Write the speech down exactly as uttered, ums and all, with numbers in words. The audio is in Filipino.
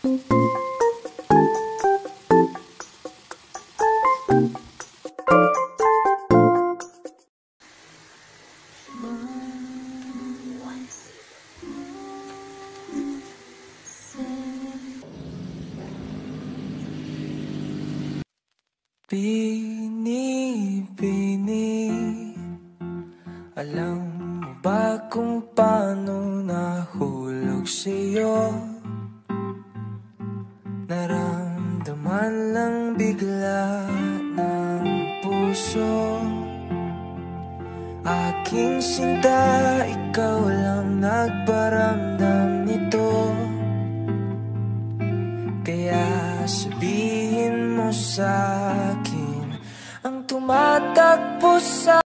Bini-bini, alam mo ba kung paano nahulog sa'yo? Naramdaman lang bigla ng puso. Aking sinta, ikaw lang nagparamdam nito. Kaya sabihin mo sa'kin ang tumatakbo sa